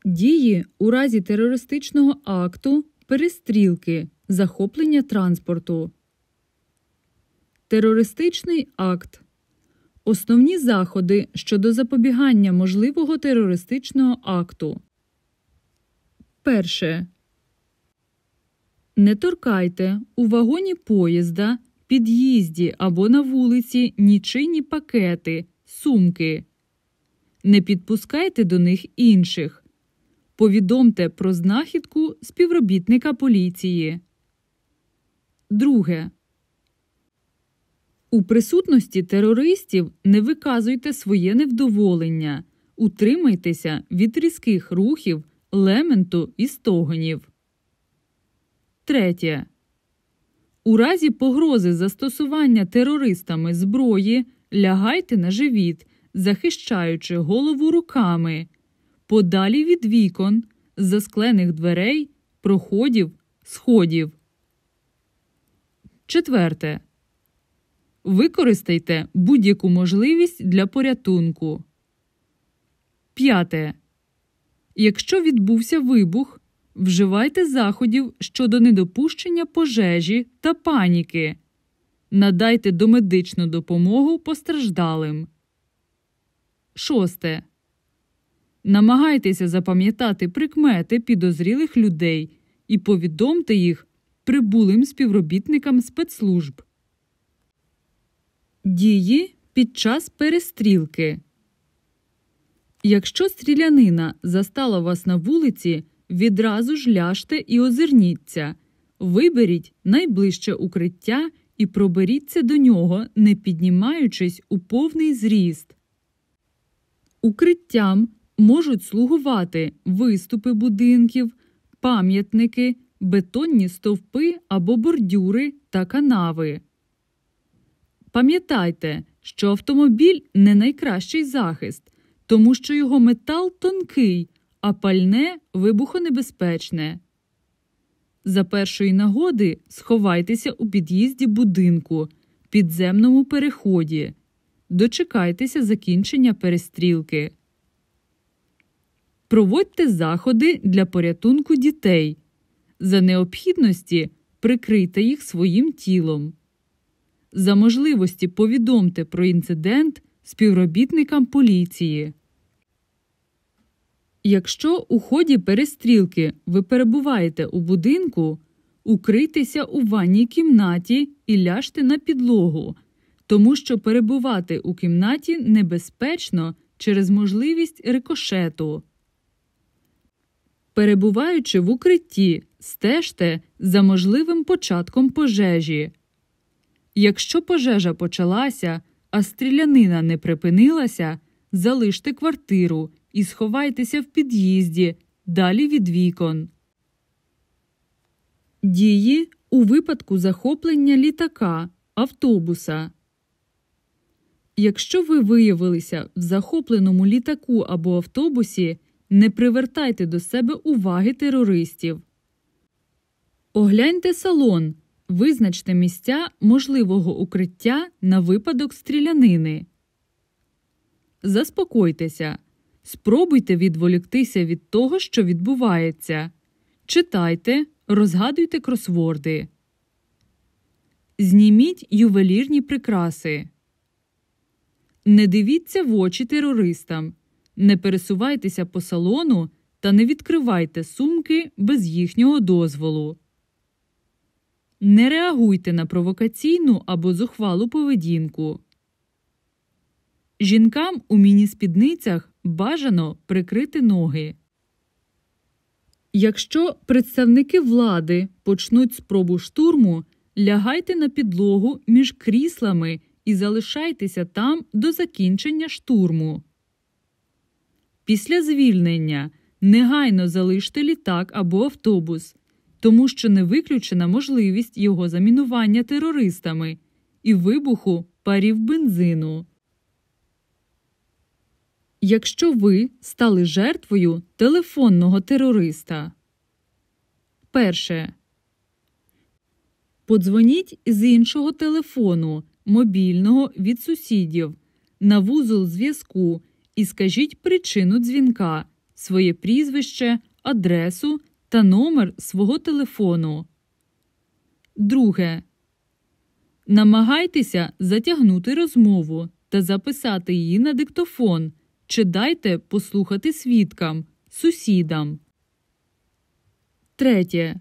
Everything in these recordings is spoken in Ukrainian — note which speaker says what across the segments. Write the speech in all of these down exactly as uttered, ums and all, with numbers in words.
Speaker 1: Дії у разі терористичного акту, перестрілки, захоплення транспорту. Терористичний акт. Основні заходи щодо запобігання можливого терористичного акту. Перше. Не торкайте у вагоні поїзда, під'їзді або на вулиці нічийні пакети, сумки. Не підпускайте до них інших. Повідомте про знахідку співробітника поліції. Друге. У присутності терористів не виказуйте своє невдоволення. Утримайтеся від різких рухів, лементу і стогонів. Третє. У разі погрози застосування терористами зброї лягайте на живіт, захищаючи голову руками, подалі від вікон, засклених дверей, проходів, сходів. Четверте. Використайте будь-яку можливість для порятунку. П'яте. Якщо відбувся вибух, вживайте заходів щодо недопущення пожежі та паніки. Надайте домедичну допомогу постраждалим. Шосте. Намагайтеся запам'ятати прикмети підозрілих людей і повідомте їх прибулим співробітникам спецслужб. Дії під час перестрілки. Якщо стрілянина застала вас на вулиці, відразу ж ляжте і озирніться. Виберіть найближче укриття і проберіться до нього, не піднімаючись у повний зріст. Укриттям можуть слугувати виступи будинків, пам'ятники, бетонні стовпи або бордюри та канави. Пам'ятайте, що автомобіль – не найкращий захист, тому що його метал тонкий, а пальне – вибухонебезпечне. За першої нагоди сховайтеся у під'їзді будинку, підземному переході. Дочекайтеся закінчення перестрілки. Проводьте заходи для порятунку дітей. За необхідності прикрийте їх своїм тілом. За можливості повідомте про інцидент співробітникам поліції. Якщо у ході перестрілки ви перебуваєте у будинку, укрийтеся у ванній кімнаті і ляжте на підлогу, тому що перебувати у кімнаті небезпечно через можливість рикошету. Перебуваючи в укритті, стежте за можливим початком пожежі. Якщо пожежа почалася, а стрілянина не припинилася, залиште квартиру і сховайтеся в під'їзді, далі від вікон. Дії у випадку захоплення літака, автобуса. Якщо ви виявилися в захопленому літаку або автобусі, не привертайте до себе уваги терористів. Огляньте салон, визначте місця можливого укриття на випадок стрілянини. Заспокойтеся. Спробуйте відволіктися від того, що відбувається. Читайте, розгадуйте кросворди. Зніміть ювелірні прикраси. Не дивіться в очі терористам. Не пересувайтеся по салону та не відкривайте сумки без їхнього дозволу. Не реагуйте на провокаційну або зухвалу поведінку. Жінкам у міні-спідницях бажано прикрити ноги. Якщо представники влади почнуть спробу штурму, лягайте на підлогу між кріслами і залишайтеся там до закінчення штурму. Після звільнення негайно залиште літак або автобус, тому що не виключена можливість його замінування терористами і вибуху парів бензину. Якщо ви стали жертвою телефонного терориста. Перше. Подзвоніть з іншого телефону, мобільного від сусідів, на вузол зв'язку і скажіть причину дзвінка своє прізвище, адресу та номер свого телефону. Друге. Намагайтеся затягнути розмову та записати її на диктофон, чи дайте послухати свідкам, сусідам. Третє.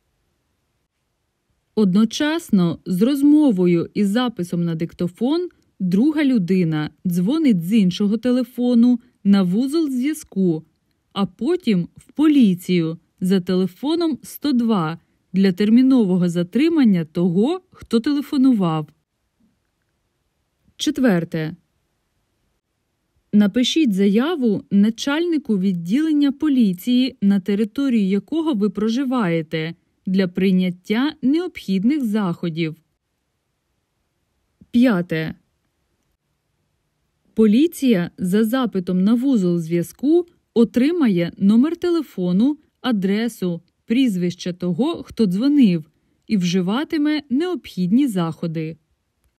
Speaker 1: Одночасно з розмовою і записом на диктофон друга людина дзвонить з іншого телефону на вузол зв'язку, а потім в поліцію за телефоном сто два для термінового затримання того, хто телефонував. Четверте. Напишіть заяву начальнику відділення поліції, на території якого ви проживаєте, для прийняття необхідних заходів. П'яте. Поліція за запитом на вузол зв'язку отримає номер телефону, адресу, прізвище того, хто дзвонив, і вживатиме необхідні заходи.